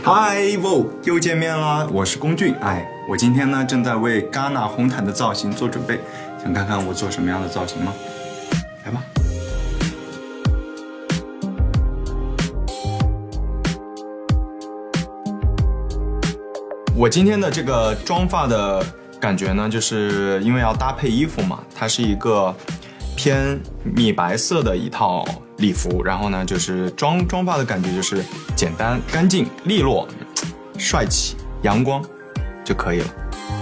嗨，又见面啦！我是龚俊。我今天呢正在为戛纳红毯的造型做准备，想看看我做什么样的造型吗？来吧。我今天的这个妆发的感觉呢，就是因为要搭配衣服嘛，它是一个偏米白色的一套礼服，然后呢，就是妆发的感觉就是简单、干净、利落、帅气、阳光就可以了。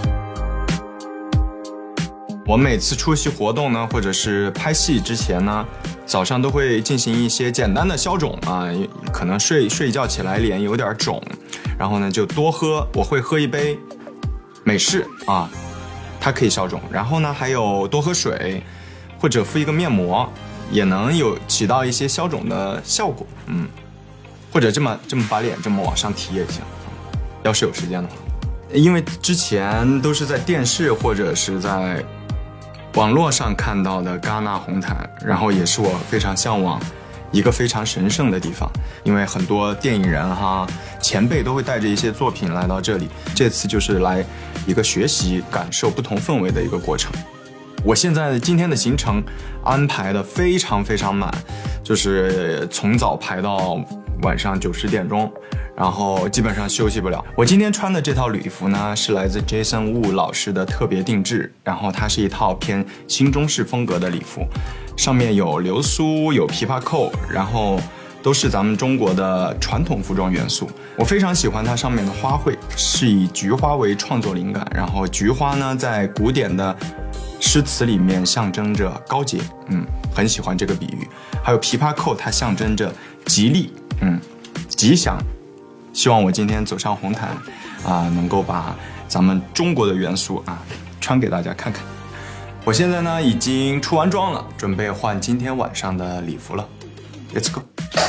我每次出席活动呢，或者是拍戏之前呢，早上都会进行一些简单的消肿啊，可能睡一觉起来脸有点肿，然后呢就多喝，我会喝一杯美式啊，它可以消肿，然后呢还有多喝水，或者敷一个面膜。也能起到一些消肿的效果，或者这么把脸这么往上提也行，要是有时间的话。因为之前都是在电视或者是在网络上看到的戛纳红毯，然后也是我非常向往一个非常神圣的地方，因为很多电影人前辈都会带着一些作品来到这里，这次就是来一个学习感受不同氛围的一个过程。我现在今天的行程安排的非常满，就是从早排到晚上9、10点钟，然后基本上休息不了。我今天穿的这套礼服呢，是来自 Jason Wu 老师的特别定制，然后它是一套偏新中式风格的礼服，上面有流苏，有琵琶扣，然后都是咱们中国的传统服装元素。我非常喜欢它上面的花卉，是以菊花为创作灵感，然后菊花呢在古典的诗词里面象征着高洁，很喜欢这个比喻。还有琵琶扣，它象征着吉利，吉祥。希望我今天走上红毯能够把咱们中国的元素穿给大家看看。我现在呢已经出完妆了，准备换今天晚上的礼服了。Let's go！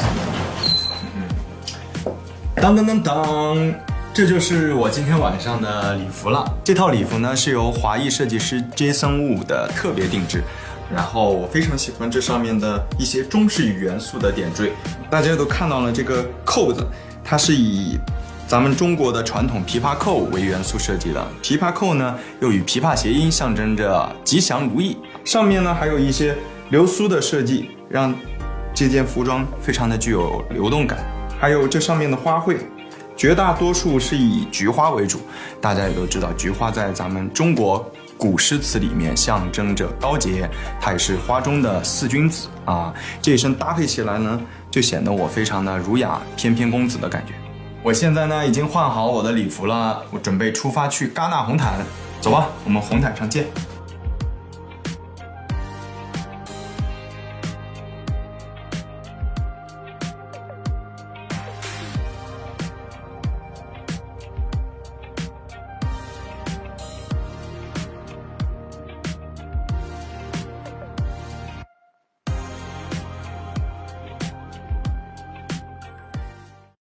当当当当。这就是我今天晚上的礼服了。这套礼服呢是由华裔设计师 Jason Wu 的特别定制，然后我非常喜欢这上面的一些中式元素的点缀。大家都看到了这个扣子，它是以咱们中国的传统琵琶扣为元素设计的。琵琶扣呢又与琵琶谐音，象征着吉祥如意。上面呢还有一些流苏的设计，让这件服装非常的具有流动感。还有这上面的花卉，绝大多数是以菊花为主，大家也都知道，菊花在咱们中国古诗词里面象征着高洁，它也是花中的4君子这一身搭配起来呢，就显得我非常的儒雅翩翩公子的感觉。我现在呢已经换好我的礼服了，我准备出发去戛纳红毯，走吧，我们红毯上见。